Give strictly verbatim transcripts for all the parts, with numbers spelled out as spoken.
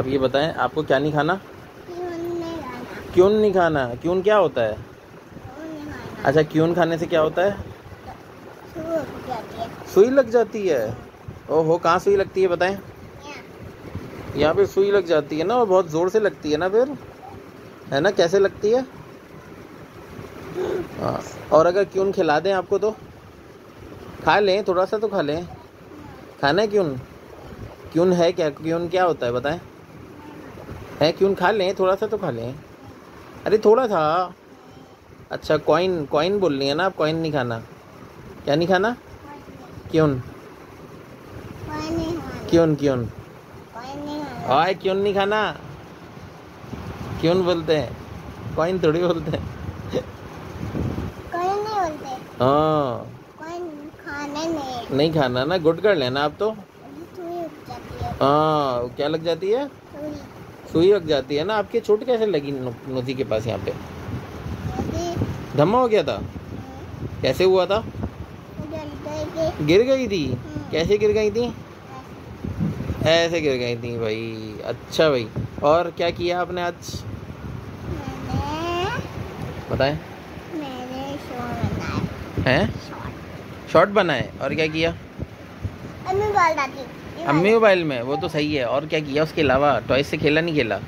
अब ये बताएं, आपको क्या नहीं खाना? क्यों नहीं खाना? क्यों नहीं खाना? क्यों क्या होता है? क्यों नहीं खाना? अच्छा, क्यों खाने से क्या होता है? सुई लग जाती है। सुई लग जाती है? ओहो, कहाँ सुई लगती है बताएं? यहाँ। यहाँ पे सुई लग जाती है ना, और बहुत ज़ोर से लगती है ना फिर, है ना? कैसे लगती है? हाँ। और अगर क्यों खिला दें आपको तो खा लें, थोड़ा सा तो खा लें। खाना है क्यों? क्यों है क्या? क्यों क्या होता है बताएं? है क्यों? खा लें, थोड़ा सा तो खा लें। अरे थोड़ा सा। अच्छा, कॉइन कॉइन बोल रही है ना आप? कॉइन नहीं खाना? क्या नहीं खाना? क्यों? कोई नहीं खाना। क्यों क्यों कोई नहीं खाना। आए क्यों नहीं खाना? क्यों बोलते हैं, कॉइन थोड़ी बोलते हैं। कोई नहीं बोलते। हाँ, कोई खाने नहीं। नहीं खाना ना, गुड कर लेना आप तो। अभी सुई लग जाती है। हाँ, क्या लग जाती है? सुई। सुई लग जाती है ना। आपके चोट कैसे लगी नो- नोजी के पास? यहाँ पे अभी धम्मा हो गया था? कैसे हुआ था? उधर गई। गिर गई थी? हम्म। कैसे गिर गई थी? ऐसे गिर गई थी भाई। अच्छा भाई, और क्या किया आपने आज मैंने बताएं? मैंने शॉर्ट बनाया। हैं? शॉर्ट। शॉर्ट बनाए, और क्या किया? अम्मी बोल रही थी। अम्मी मोबाइल में, वो तो सही है। और क्या किया उसके अलावा? टॉयज से खेला नहीं खेला?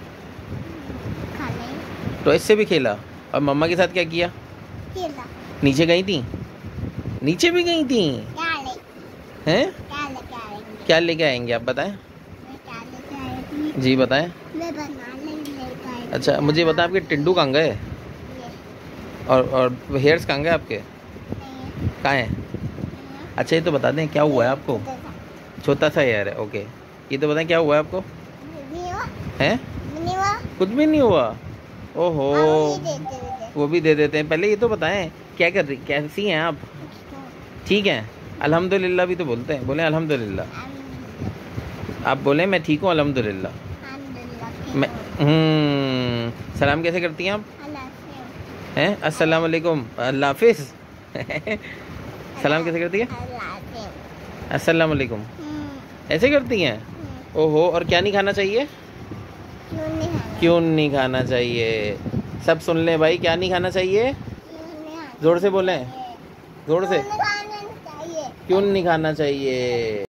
खाने। टॉयज से भी खेला। और मम्मा के साथ क्या किया? खेला। नीचे गई थी? नीचे भी गई थी? क्या ले? हैं? क्या लेके आएंगे? क्या लेके आएंगे आप बताएं? मैं क्या लेके आई थी? जी बताएं। मैं बनाने लेके आई थी। अच्छा, मुझे बता, आपके टिड्डू कहाँ गए? ये। और और हेयर्स कहाँ गए आपके? नहीं। कहाँ हैं? नहीं। अच्छा, ये तो बता दें क्या हुआ है आपको? इधर था। छोटा सा हेयर है, ओके। ये तो बताएं क्या हुआ है आपको? नहीं हुआ। हैं? नहीं हुआ। कुछ भी नहीं हुआ? ओहो, हाँ, वो भी देते देते। वो भी दे देते हैं। पहले ये तो बताएं, क्या कर रही, कैसी हैं आप? ठीक है, अल्हम्दुलिल्लाह भी तो बोलते हैं। बोले अल्हम्दुलिल्लाह। आप बोले मैं ठीक हूँ अल्हम्दुलिल्लाह। अल्हम्दुलिल्लाह। मैं हम्म सलाम कैसे करती हैं आप? अल्लाह हैं? अस्सलाम वालेकुम, अल्लाह हाफिज़। सलाम कैसे करती है? अस्सलाम वालेकुम, ऐसे करती हैं? ओहो, और क्या नहीं खाना चाहिए? क्यों नहीं खाना? क्यों नहीं खाना चाहिए? सब सुन लें भाई, क्या नहीं खाना चाहिए? क्यों नहीं खाना? जोर से बोलें, जोर से। क्यों नहीं खाना चाहिए? क्यों नहीं खाना चाहिए?